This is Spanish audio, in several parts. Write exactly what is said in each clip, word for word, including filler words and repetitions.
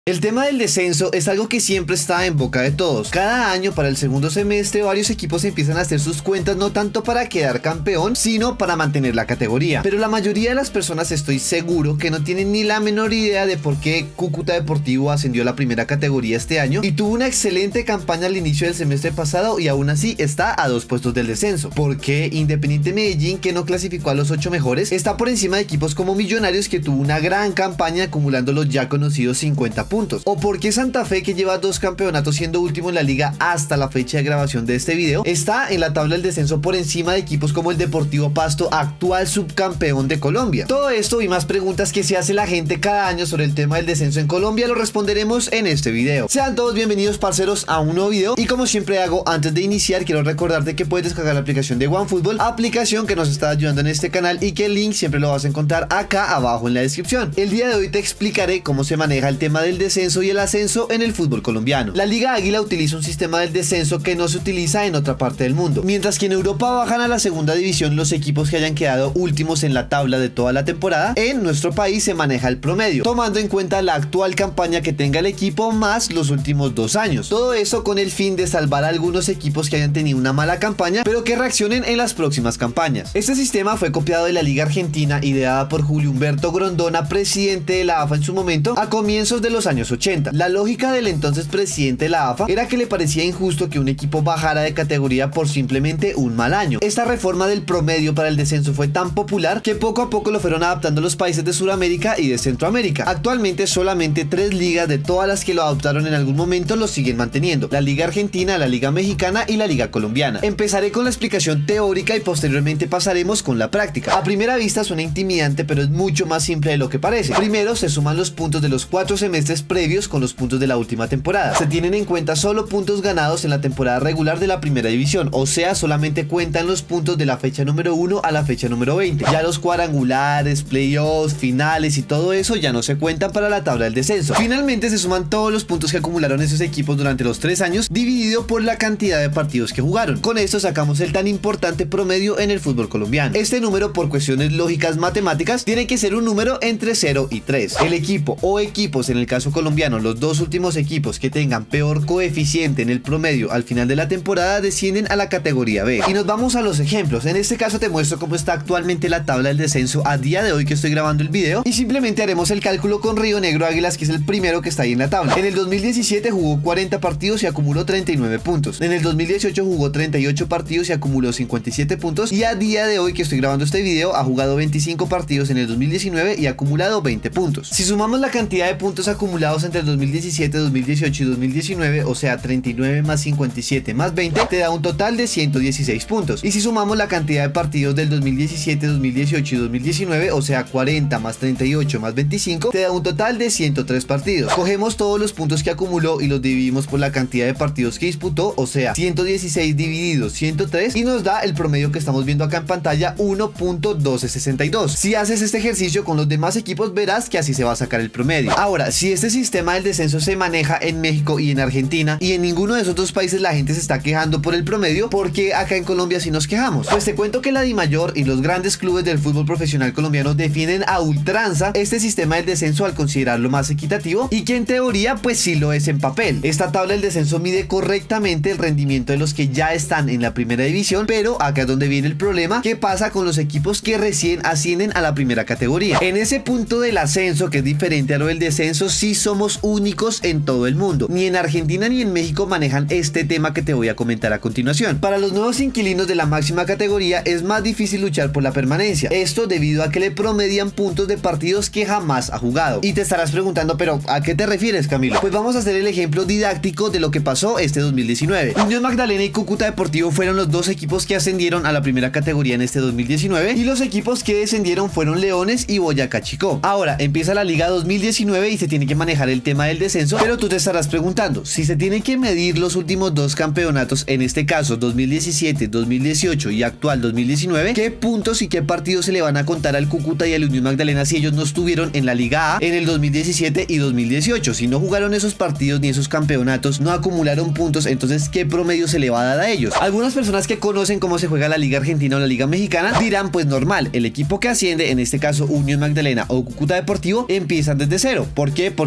El tema del descenso es algo que siempre está en boca de todos. Cada año para el segundo semestre varios equipos empiezan a hacer sus cuentas no tanto para quedar campeón, sino para mantener la categoría. Pero la mayoría de las personas estoy seguro que no tienen ni la menor idea de por qué Cúcuta Deportivo ascendió a la primera categoría este año y tuvo una excelente campaña al inicio del semestre pasado y aún así está a dos puestos del descenso. Porque Independiente Medellín, que no clasificó a los ocho mejores, está por encima de equipos como Millonarios, que tuvo una gran campaña acumulando los ya conocidos cincuenta puntos. O porque Santa Fe, que lleva dos campeonatos siendo último en la liga hasta la fecha de grabación de este video, está en la tabla del descenso por encima de equipos como el Deportivo Pasto, actual subcampeón de Colombia. Todo esto y más preguntas que se hace la gente cada año sobre el tema del descenso en Colombia lo responderemos en este video. Sean todos bienvenidos, parceros, a un nuevo video, y como siempre hago antes de iniciar, quiero recordarte que puedes descargar la aplicación de OneFootball, aplicación que nos está ayudando en este canal y que el link siempre lo vas a encontrar acá abajo en la descripción. El día de hoy te explicaré cómo se maneja el tema del descenso y el ascenso en el fútbol colombiano. La Liga Águila utiliza un sistema del descenso que no se utiliza en otra parte del mundo. Mientras que en Europa bajan a la segunda división los equipos que hayan quedado últimos en la tabla de toda la temporada, en nuestro país se maneja el promedio, tomando en cuenta la actual campaña que tenga el equipo más los últimos dos años. Todo eso con el fin de salvar a algunos equipos que hayan tenido una mala campaña, pero que reaccionen en las próximas campañas. Este sistema fue copiado de la Liga Argentina, ideada por Julio Humberto Grondona, presidente de la A F A en su momento, a comienzos de los años ochenta. La lógica del entonces presidente de la A F A era que le parecía injusto que un equipo bajara de categoría por simplemente un mal año. Esta reforma del promedio para el descenso fue tan popular que poco a poco lo fueron adaptando los países de Sudamérica y de Centroamérica. Actualmente solamente tres ligas de todas las que lo adoptaron en algún momento lo siguen manteniendo: la Liga Argentina, la Liga Mexicana y la Liga Colombiana. Empezaré con la explicación teórica y posteriormente pasaremos con la práctica. A primera vista suena intimidante, pero es mucho más simple de lo que parece. Primero se suman los puntos de los cuatro semestres previos con los puntos de la última temporada. Se tienen en cuenta solo puntos ganados en la temporada regular de la primera división, o sea, solamente cuentan los puntos de la fecha número uno a la fecha número veinte. Ya los cuadrangulares, playoffs, finales y todo eso ya no se cuentan para la tabla del descenso. Finalmente se suman todos los puntos que acumularon esos equipos durante los tres años, dividido por la cantidad de partidos que jugaron. Con esto sacamos el tan importante promedio en el fútbol colombiano. Este número, por cuestiones lógicas matemáticas, tiene que ser un número entre cero y tres. El equipo o equipos, en el caso colombiano, los dos últimos equipos que tengan peor coeficiente en el promedio al final de la temporada descienden a la categoría B. Y nos vamos a los ejemplos. En este caso te muestro cómo está actualmente la tabla del descenso a día de hoy que estoy grabando el video, y simplemente haremos el cálculo con Río Negro Águilas, que es el primero que está ahí en la tabla. En el dos mil diecisiete jugó cuarenta partidos y acumuló treinta y nueve puntos. En el dos mil dieciocho jugó treinta y ocho partidos y acumuló cincuenta y siete puntos, y a día de hoy que estoy grabando este video ha jugado veinticinco partidos en el dos mil diecinueve y ha acumulado veinte puntos. Si sumamos la cantidad de puntos acumulados entre el dos mil diecisiete, dos mil dieciocho y dos mil diecinueve, o sea, treinta y nueve más cincuenta y siete más veinte, te da un total de ciento dieciséis puntos. Y si sumamos la cantidad de partidos del dos mil diecisiete, dos mil dieciocho y dos mil diecinueve, o sea, cuarenta más treinta y ocho más veinticinco, te da un total de ciento tres partidos. Cogemos todos los puntos que acumuló y los dividimos por la cantidad de partidos que disputó, o sea, ciento dieciséis dividido ciento tres, y nos da el promedio que estamos viendo acá en pantalla, uno punto doce sesenta y dos. Si haces este ejercicio con los demás equipos, verás que así se va a sacar el promedio. Ahora, si este sistema del descenso se maneja en México y en Argentina, y en ninguno de esos dos países la gente se está quejando por el promedio, ¿por qué acá en Colombia sí nos quejamos? Pues te cuento que la DIMAYOR y los grandes clubes del fútbol profesional colombiano defienden a ultranza este sistema del descenso al considerarlo más equitativo, y que en teoría pues sí lo es en papel. Esta tabla del descenso mide correctamente el rendimiento de los que ya están en la primera división, pero acá es donde viene el problema. ¿Qué pasa con los equipos que recién ascienden a la primera categoría? En ese punto del ascenso, que es diferente a lo del descenso, sí somos únicos en todo el mundo. Ni en Argentina ni en México manejan este tema que te voy a comentar a continuación. Para los nuevos inquilinos de la máxima categoría es más difícil luchar por la permanencia. Esto debido a que le promedian puntos de partidos que jamás ha jugado. Y te estarás preguntando, pero ¿a qué te refieres, Camilo? Pues vamos a hacer el ejemplo didáctico de lo que pasó este dos mil diecinueve. Unión Magdalena y Cúcuta Deportivo fueron los dos equipos que ascendieron a la primera categoría en este dos mil diecinueve, y los equipos que descendieron fueron Leones y Boyacá Chicó. Ahora empieza la liga dos mil diecinueve y se tiene que manejar el tema del descenso, pero tú te estarás preguntando, si se tienen que medir los últimos dos campeonatos, en este caso dos mil diecisiete, dos mil dieciocho y actual dos mil diecinueve, ¿qué puntos y qué partidos se le van a contar al Cúcuta y al Unión Magdalena si ellos no estuvieron en la Liga A en el dos mil diecisiete y dos mil dieciocho? Si no jugaron esos partidos ni esos campeonatos, no acumularon puntos, entonces ¿qué promedio se le va a dar a ellos? Algunas personas que conocen cómo se juega la Liga Argentina o la Liga Mexicana dirán, pues normal, el equipo que asciende, en este caso Unión Magdalena o Cúcuta Deportivo, empiezan desde cero. ¿Por qué? Porque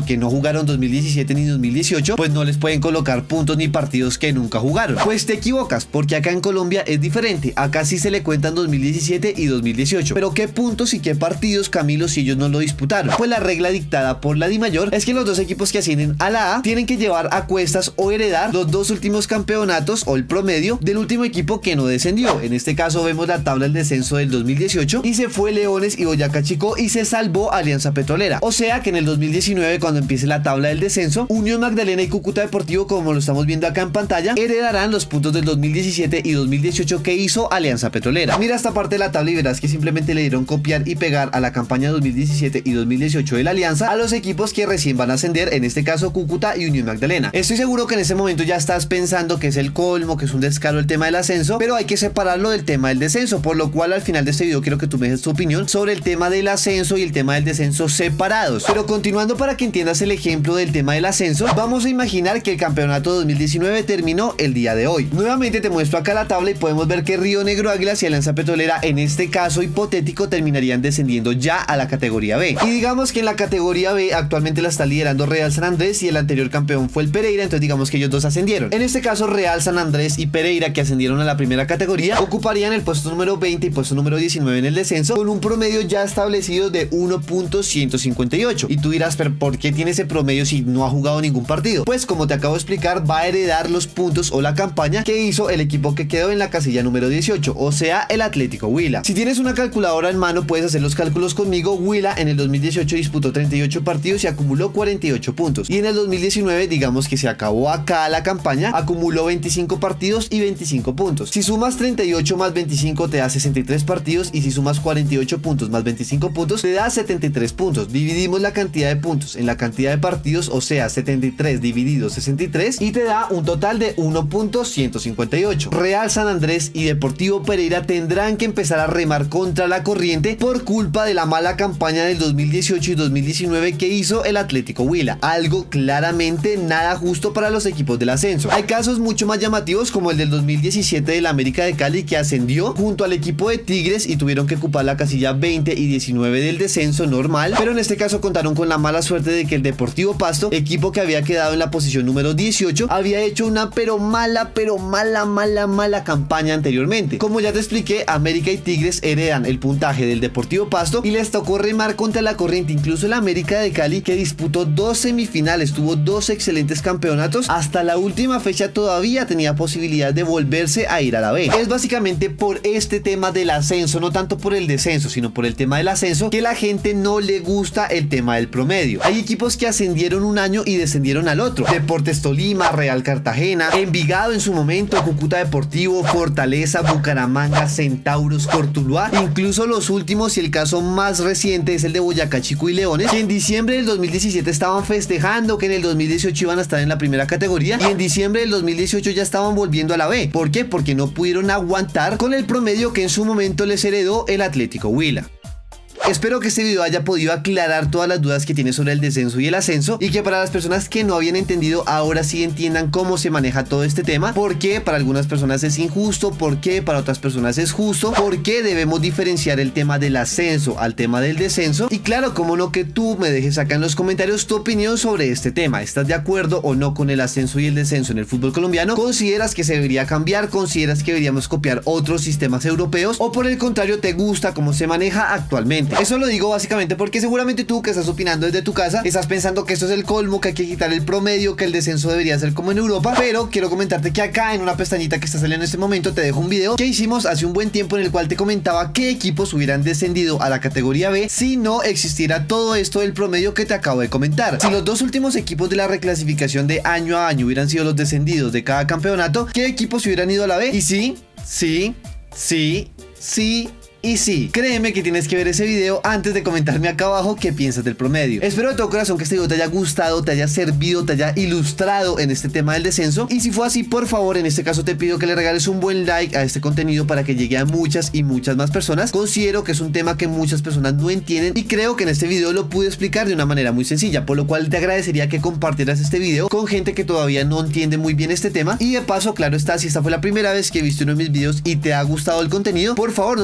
porque no jugaron dos mil diecisiete ni dos mil dieciocho, pues no les pueden colocar puntos ni partidos que nunca jugaron. Pues te equivocas, porque acá en Colombia es diferente. Acá sí se le cuentan dos mil diecisiete y dos mil dieciocho. Pero ¿qué puntos y qué partidos, Camilo, si ellos no lo disputaron? Pues la regla dictada por la DIMAYOR es que los dos equipos que ascienden a la A tienen que llevar a cuestas o heredar los dos últimos campeonatos o el promedio del último equipo que no descendió. En este caso vemos la tabla del descenso del dos mil dieciocho y se fue Leones y Boyacá Chico y se salvó Alianza Petrolera. O sea que en el dos mil diecinueve, cuando empiece la tabla del descenso, Unión Magdalena y Cúcuta Deportivo, como lo estamos viendo acá en pantalla, heredarán los puntos del dos mil diecisiete y dos mil dieciocho que hizo Alianza Petrolera. Mira esta parte de la tabla y verás que simplemente le dieron copiar y pegar a la campaña dos mil diecisiete y dos mil dieciocho de la Alianza a los equipos que recién van a ascender, en este caso Cúcuta y Unión Magdalena. Estoy seguro que en ese momento ya estás pensando que es el colmo, que es un descaro el tema del ascenso, pero hay que separarlo del tema del descenso, por lo cual al final de este video quiero que tú me des tu opinión sobre el tema del ascenso y el tema del descenso separados. Pero continuando, para que entiendas el ejemplo del tema del ascenso, vamos a imaginar que el campeonato dos mil diecinueve terminó el día de hoy. Nuevamente te muestro acá la tabla y podemos ver que Río Negro Águilas y Alianza Petrolera, en este caso hipotético, terminarían descendiendo ya a la categoría B. Y digamos que en la categoría B actualmente la está liderando Real San Andrés y el anterior campeón fue el Pereira, entonces digamos que ellos dos ascendieron. En este caso Real San Andrés y Pereira, que ascendieron a la primera categoría, ocuparían el puesto número veinte y puesto número diecinueve en el descenso, con un promedio ya establecido de uno punto ciento cincuenta y ocho. Y tú dirás, pero ¿por qué tiene ese promedio si no ha jugado ningún partido? Pues como te acabo de explicar, va a heredar los puntos o la campaña que hizo el equipo que quedó en la casilla número dieciocho, o sea, el Atlético Huila. Si tienes una calculadora en mano, puedes hacer los cálculos conmigo. Huila en el dos mil dieciocho disputó treinta y ocho partidos y acumuló cuarenta y ocho puntos. Y en el dos mil diecinueve, digamos que se acabó acá la campaña, acumuló veinticinco partidos y veinticinco puntos. Si sumas treinta y ocho más veinticinco te da sesenta y tres partidos, y si sumas cuarenta y ocho puntos más veinticinco puntos te da setenta y tres puntos. Dividimos la cantidad de puntos en la cantidad de partidos, o sea, setenta y tres dividido sesenta y tres, y te da un total de uno punto ciento cincuenta y ocho. Real San Andrés y Deportivo Pereira tendrán que empezar a remar contra la corriente por culpa de la mala campaña del dos mil dieciocho y dos mil diecinueve que hizo el Atlético Huila, algo claramente nada justo para los equipos del ascenso. Hay casos mucho más llamativos, como el del dos mil diecisiete del América de Cali, que ascendió junto al equipo de Tigres y tuvieron que ocupar la casilla veinte y diecinueve del descenso normal, pero en este caso contaron con la mala suerte de que el Deportivo Pasto, equipo que había quedado en la posición número dieciocho, había hecho una pero mala, pero mala, mala, mala campaña anteriormente. Como ya te expliqué, América y Tigres heredan el puntaje del Deportivo Pasto y les tocó remar contra la corriente. Incluso el América de Cali, que disputó dos semifinales, tuvo dos excelentes campeonatos, hasta la última fecha todavía tenía posibilidad de volverse a ir a la B. Es básicamente por este tema del ascenso, no tanto por el descenso, sino por el tema del ascenso, que la gente no le gusta el tema del promedio. Hay equipos que ascendieron un año y descendieron al otro: Deportes Tolima, Real Cartagena, Envigado en su momento, Cúcuta Deportivo, Fortaleza, Bucaramanga, Centauros, Cortuluá. Incluso los últimos, y el caso más reciente es el de Boyacá Chico y Leones, que en diciembre del dos mil diecisiete estaban festejando que en el dos mil dieciocho iban a estar en la primera categoría, y en diciembre del dos mil dieciocho ya estaban volviendo a la B. ¿Por qué? Porque no pudieron aguantar con el promedio que en su momento les heredó el Atlético Huila. Espero que este video haya podido aclarar todas las dudas que tienes sobre el descenso y el ascenso, y que para las personas que no habían entendido ahora sí entiendan cómo se maneja todo este tema, por qué para algunas personas es injusto, por qué para otras personas es justo, por qué debemos diferenciar el tema del ascenso al tema del descenso. Y claro, como no, que tú me dejes acá en los comentarios tu opinión sobre este tema. ¿Estás de acuerdo o no con el ascenso y el descenso en el fútbol colombiano? ¿Consideras que se debería cambiar? ¿Consideras que deberíamos copiar otros sistemas europeos? ¿O por el contrario te gusta cómo se maneja actualmente? Eso lo digo básicamente porque seguramente tú, que estás opinando desde tu casa, estás pensando que esto es el colmo, que hay que quitar el promedio, que el descenso debería ser como en Europa. Pero quiero comentarte que acá en una pestañita que está saliendo en este momento te dejo un video que hicimos hace un buen tiempo, en el cual te comentaba qué equipos hubieran descendido a la categoría B si no existiera todo esto del promedio que te acabo de comentar. Si los dos últimos equipos de la reclasificación de año a año hubieran sido los descendidos de cada campeonato, ¿qué equipos hubieran ido a la B? Y sí, sí, sí, sí y sí, créeme que tienes que ver ese video antes de comentarme acá abajo qué piensas del promedio. Espero de todo corazón que este video te haya gustado, te haya servido, te haya ilustrado en este tema del descenso. Y si fue así, por favor, en este caso te pido que le regales un buen like a este contenido para que llegue a muchas y muchas más personas. Considero que es un tema que muchas personas no entienden, y creo que en este video lo pude explicar de una manera muy sencilla, por lo cual te agradecería que compartieras este video con gente que todavía no entiende muy bien este tema. Y de paso, claro está, si esta fue la primera vez que viste uno de mis videos y te ha gustado el contenido, por favor no olvides suscribirte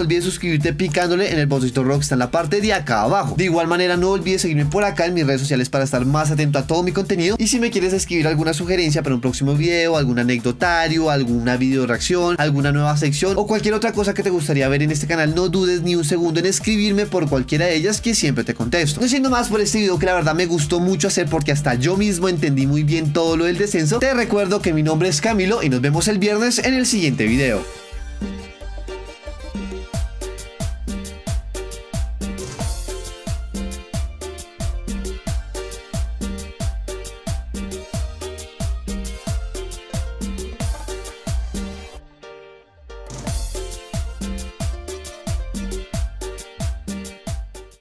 suscribirte picándole en el botoncito rojo que está en la parte de acá abajo. De igual manera, no olvides seguirme por acá en mis redes sociales para estar más atento a todo mi contenido. Y si me quieres escribir alguna sugerencia para un próximo video, algún anecdotario, alguna video reacción, alguna nueva sección o cualquier otra cosa que te gustaría ver en este canal, no dudes ni un segundo en escribirme por cualquiera de ellas, que siempre te contesto. No siendo más por este video, que la verdad me gustó mucho hacer porque hasta yo mismo entendí muy bien todo lo del descenso, te recuerdo que mi nombre es Camilo y nos vemos el viernes en el siguiente video.